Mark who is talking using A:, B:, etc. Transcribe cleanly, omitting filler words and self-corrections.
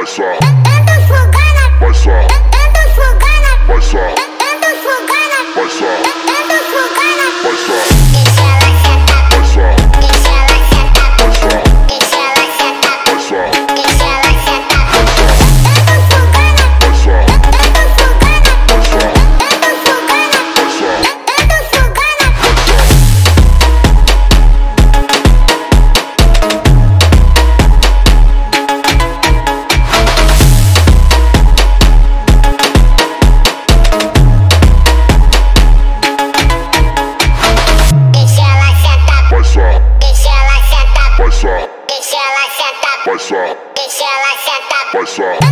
A: vai só,
B: Anda fogana,
A: vai só,
B: anda fogana,
A: vai só,
B: anda fogana,
A: vai só,
B: anda fogana.
A: vai só,
B: Deixa ela sentar,
A: vai só,
B: deixa ela sentar,
A: vai só,
B: deixa ela sentar,
A: vai só,
B: deixa ela sentar.
A: vai só,
B: Anda fogana,
A: vai só,
B: anda fogana,
A: vai só,
B: anda fogana,
A: vai só,
B: anda fogana. Deixa ela sentar,
A: vai só,
B: deixa ela sentar,
A: vai só,
B: deixa ela sentar,
A: vai só,
B: deixa ela sentar.
A: vai só.